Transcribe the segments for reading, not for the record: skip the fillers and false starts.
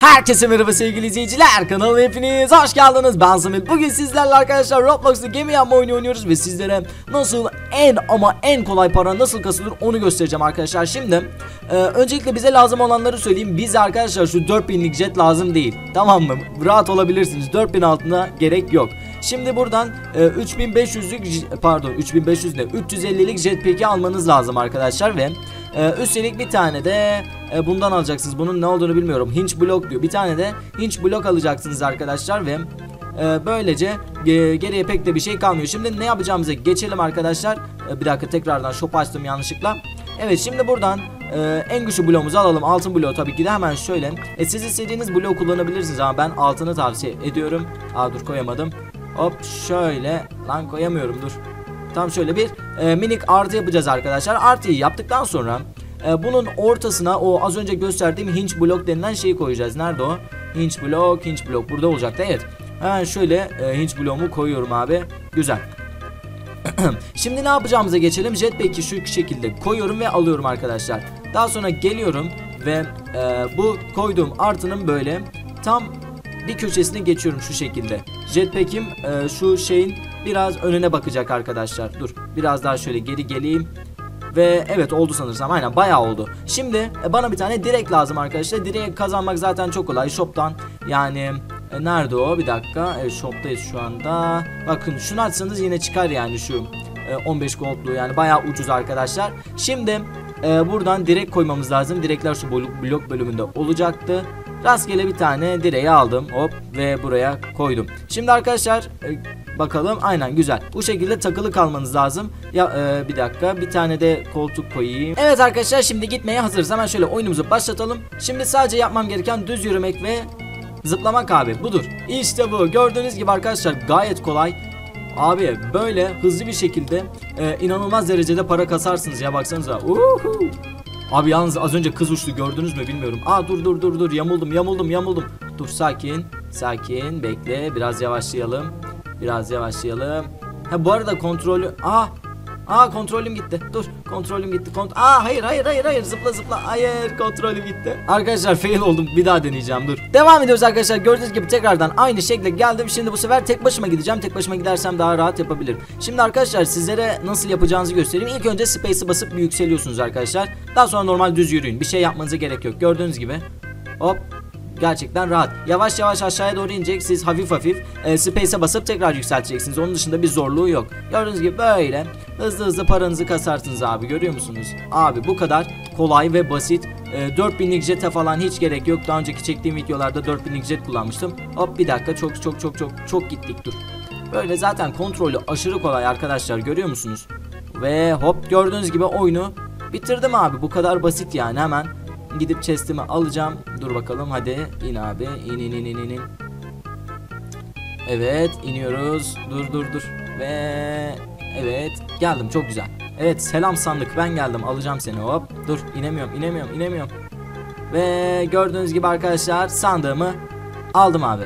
Herkese merhaba sevgili izleyiciler, kanalıma hepiniz hoş geldiniz. Ben Samet. Bugün sizlerle arkadaşlar Roblox'ta gemi yapma oyunu oynuyoruz ve sizlere nasıl en kolay para nasıl kasılır onu göstereceğim arkadaşlar. Şimdi öncelikle bize lazım olanları söyleyeyim. Bize arkadaşlar şu 4000'lik jet lazım değil, tamam mı? Rahat olabilirsiniz, 4000 altına gerek yok. Şimdi buradan 3500'lük 350'lik jetpack'i almanız lazım arkadaşlar ve üstelik bir tane de bundan alacaksınız. Bunun ne olduğunu bilmiyorum. Hinge block diyor. Bir tane de hinge block alacaksınız arkadaşlar ve böylece geriye pek de bir şey kalmıyor. Şimdi ne yapacağımıza geçelim arkadaşlar. Bir dakika, tekrardan shop açtım yanlışlıkla. Evet, şimdi buradan en güçlü bloğumuzu alalım. Altın bloğu tabii ki de hemen şöyle. Siz istediğiniz bloğu kullanabilirsiniz ama ben altını tavsiye ediyorum. Dur, koyamadım. Hop şöyle. Lan koyamıyorum, dur. Tam şöyle bir minik artı yapacağız arkadaşlar. Artıyı yaptıktan sonra bunun ortasına o az önce gösterdiğim hinge block denilen şeyi koyacağız. Nerede o? Hinge block burada olacaktı. Evet. Hemen şöyle hinge bloğumu koyuyorum abi. Güzel. Şimdi ne yapacağımıza geçelim. Jetpack'i şu şekilde koyuyorum ve alıyorum arkadaşlar. Daha sonra geliyorum ve bu koyduğum artının böyle tam bir köşesine geçiyorum şu şekilde. Jetpack'im şu şeyin biraz önüne bakacak arkadaşlar. Dur, biraz daha şöyle geri geleyim. Ve evet, oldu sanırsam, aynen bayağı oldu. Şimdi bana bir tane direk lazım arkadaşlar. Direk kazanmak zaten çok kolay shop'tan. Yani nerede o? Bir dakika. Shop'tayız şu anda. Bakın şunu açsanız yine çıkar yani şu 15 gold'lu, yani bayağı ucuz arkadaşlar. Şimdi buradan direk koymamız lazım. Direkler şu blok bölümünde olacaktı. Rastgele bir tane direği aldım, hop, ve buraya koydum. Şimdi arkadaşlar bakalım, aynen güzel. Bu şekilde takılı kalmanız lazım. Ya bir dakika, bir tane de koltuk koyayım. Evet arkadaşlar, şimdi gitmeye hazırız. Hemen şöyle oyunumuzu başlatalım. Şimdi sadece yapmam gereken düz yürümek ve zıplamak abi, budur. İşte bu, gördüğünüz gibi arkadaşlar gayet kolay. Abi böyle hızlı bir şekilde inanılmaz derecede para kasarsınız ya, baksanıza. Abi yalnız az önce kız uçtu, gördünüz mü bilmiyorum. Dur yamuldum. Dur, sakin bekle, biraz yavaşlayalım. Ha, bu arada kontrolü kontrolüm gitti. Dur, kontrolüm gitti. Hayır, zıpla. Hayır, kontrolüm gitti. Arkadaşlar fail oldum. Bir daha deneyeceğim, dur. Devam ediyoruz arkadaşlar. Gördüğünüz gibi tekrardan aynı şekle geldim. Şimdi bu sefer tek başıma gideceğim. Tek başıma gidersem daha rahat yapabilirim. Şimdi arkadaşlar sizlere nasıl yapacağınızı göstereyim. İlk önce space'i basıp bir yükseliyorsunuz arkadaşlar. Daha sonra normal düz yürüyün. Bir şey yapmanıza gerek yok. Gördüğünüz gibi. Hop. Gerçekten rahat. Yavaş yavaş aşağıya doğru inecek. Siz hafif space'e basıp tekrar yükselteceksiniz. Onun dışında bir zorluğu yok. Gördüğünüz gibi böyle hızlı paranızı kasarsınız abi. Görüyor musunuz? Abi bu kadar kolay ve basit. 4000'lik jet'e falan hiç gerek yok. Daha önceki çektiğim videolarda 4000'lik jet kullanmıştım. Hop, bir dakika, çok gittik, dur. Böyle zaten kontrolü aşırı kolay arkadaşlar, görüyor musunuz? Ve hop, gördüğünüz gibi oyunu bitirdim abi. Bu kadar basit yani. Hemen gidip chest'imi alacağım. Dur bakalım, hadi in abi, in. Evet, iniyoruz. Dur ve evet, geldim, çok güzel. Evet, selam sandık, ben geldim, alacağım seni. Hop, dur, inemiyorum. Ve gördüğünüz gibi arkadaşlar sandığımı aldım abi.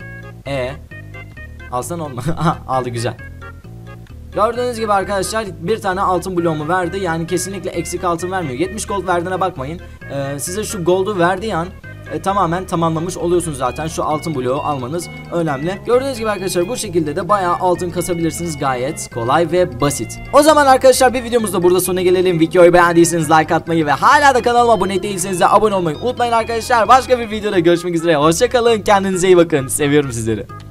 Alsan olma. Aldı, güzel. Gördüğünüz gibi arkadaşlar bir tane altın bloğumu verdi. Yani kesinlikle eksik altın vermiyor. 70 gold verdiğine bakmayın. Size şu gold'u verdiği an tamamen tamamlamış oluyorsunuz zaten. Şu altın bloğu almanız önemli. Gördüğünüz gibi arkadaşlar bu şekilde de bayağı altın kasabilirsiniz. Gayet kolay ve basit. O zaman arkadaşlar bir videomuz da burada sonuna gelelim. Videoyu beğendiyseniz like atmayı ve hala da kanalıma abone değilseniz de abone olmayı unutmayın arkadaşlar. Başka bir videoda görüşmek üzere. Hoşçakalın. Kendinize iyi bakın. Seviyorum sizleri.